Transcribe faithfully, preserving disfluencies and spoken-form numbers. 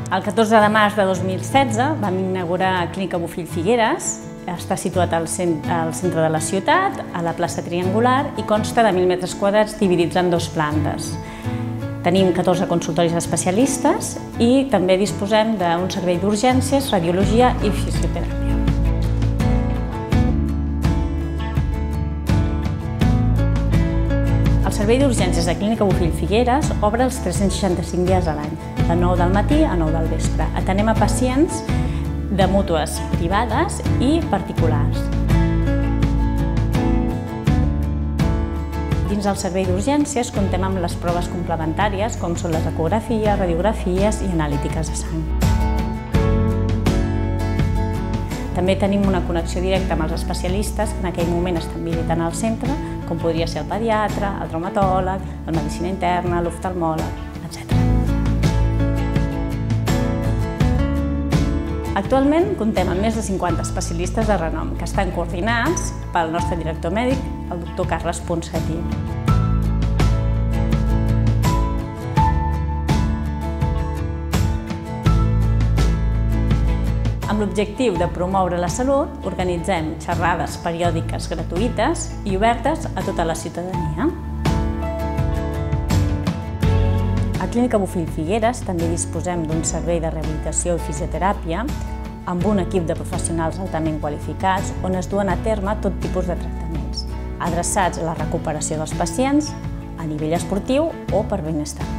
El catorze de març de dos mil setze vam inaugurar Clínica Bofill Figueres. Està situat al centre de la ciutat, a la plaça Triangular, i consta de mil metres quadrats dividits en dues plantes. Tenim catorze consultoris especialistes i també disposem d'un servei d'urgències, radiologia i fisioteràpia. El servei d'urgències de Clínica Bofill Figueres obre els tres-cents seixanta-cinc dies a l'any, de nou del matí a nou del vespre. Atenem a pacients de mútues privades i particulars. Dins del servei d'urgències comptem amb les proves complementàries com són les ecografies, radiografies i analítiques de sang. També tenim una connexió directa amb els especialistes que en aquell moment estan visitant al centre, com podria ser el pediatre, el traumatòleg, el medicina interna, l'oftalmòleg, etcètera. Actualment comptem amb més de cinquanta especialistes de renom que estan coordinats pel nostre director mèdic, el doctor Carles Ponsatí. Amb l'objectiu de promoure la salut, organitzem xerrades periòdiques gratuïtes i obertes a tota la ciutadania. A Clínica Bofill Figueres també disposem d'un servei de rehabilitació i fisioteràpia amb un equip de professionals altament qualificats on es duen a terme tot tipus de tractaments, adreçats a la recuperació dels pacients a nivell esportiu o per benestar.